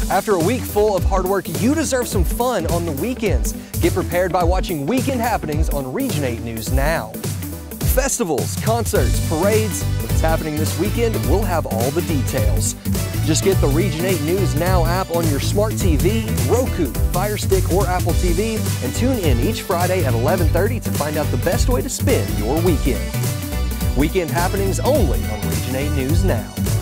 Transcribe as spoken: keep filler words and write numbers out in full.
After a week full of hard work, you deserve some fun on the weekends. Get prepared by watching Weekend Happenings on Region eight News Now. Festivals, concerts, parades, what's happening this weekend, we'll have all the details. Just get the Region eight News Now app on your smart T V, Roku, Fire Stick, or Apple T V, and tune in each Friday at eleven thirty to find out the best way to spend your weekend. Weekend Happenings only on Region eight News Now.